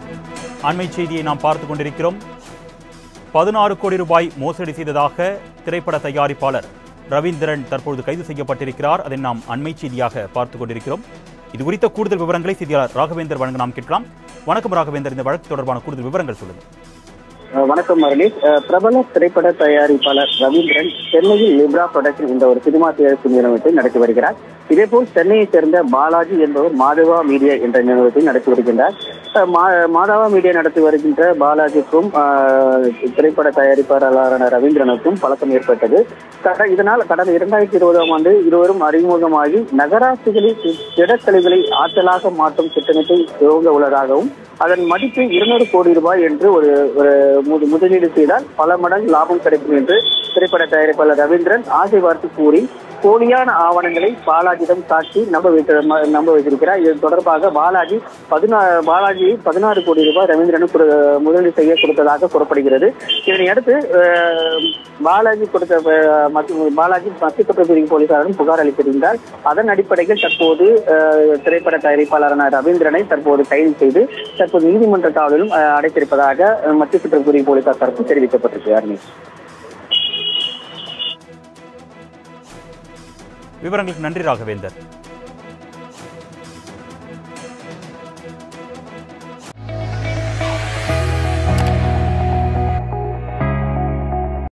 அண்மை செய்தியை நாம் பார்த்துக் கொண்டிருக்கிறோம். 16 கோடி ரூபாய் மோசடி செய்ததாக திரைப்பட தயாரிப்பாளர் ரவீந்திரன் தற்பொழுது கைது செய்யப்பட்டிருக்கிறார். அதை நாம் அண்மை செய்தியாக பார்த்துக் கொண்டிருக்கிறோம். இது குறித்த கூடுதல் விவரங்களை செய்தியாளர் ராகவேந்தர் வழங்க நாம் கேட்கலாம். வணக்கம் ராகவேந்தர், இந்த வழக்கு தொடர்பான கூடுதல் விவரங்கள் சொல்லுங்கள். வணக்கம் மரணிஷ். பிரபல திரைப்பட தயாரிப்பாளர் ரவீந்திரன் சென்னையில் லிப்ரா புரொடக்ஷன் என்ற ஒரு சினிமா தயாரிப்பு நிறுவனத்தை நடத்தி வருகிறார். இதேபோல் சென்னையைச் சேர்ந்த பாலாஜி என்பவர் மாதவா மீடியா என்ற நிறுவனத்தை நடத்தி வருகின்றார். மாதவா மீடியா நடத்தி வருகின்ற பாலாஜிக்கும் திரைப்பட தயாரிப்பாளரான ரவீந்திரனுக்கும் பழக்கம் ஏற்பட்டது. இதனால் கடந்த 2020ஆம் ஆண்டு இருவரும் அறிமுகமாகி நகராட்சிகளில் திடக்கழிவுகளை ஆற்றலாக மாற்றும் திட்டத்தை துவங்க உள்ளதாகவும் அதன் மதிப்பு 200 கோடி ரூபாய் என்று ஒரு முதலீடு செய்தால் பல மடங்கு லாபம் கிடைக்கும் என்று திரைப்பட தயாரிப்பாளர் ரவீந்திரன் ஆசை வார்த்தை கூறி போலியான ஆவணங்களை பாலாஜியிடம் காட்டி நம்ப வைத்திருக்கிறார். இது தொடர்பாக பாலாஜி 16 கோடி ரூபாய் ரவீந்திரனுக்கு முதலீடு செய்ய கொடுத்ததாக கூறப்படுகிறது. இதனையடுத்து பாலாஜி மத்திய குற்றப்பிரிவு போலீசாரிடம் புகார் அளித்திருந்தார். அதன் அடிப்படையில் தற்போது திரைப்பட தயாரிப்பாளரான ரவீந்திரனை தற்போது கைது செய்து தற்போது நீதிமன்ற காவலிலும் அடைத்திருப்பதாக மத்திய குற்றப்பிரிவு போலீசார் தரப்பு தெரிவிக்கப்பட்டிருக்கிறார். விவரங்களுக்கு நன்றி ராகவேந்தர்.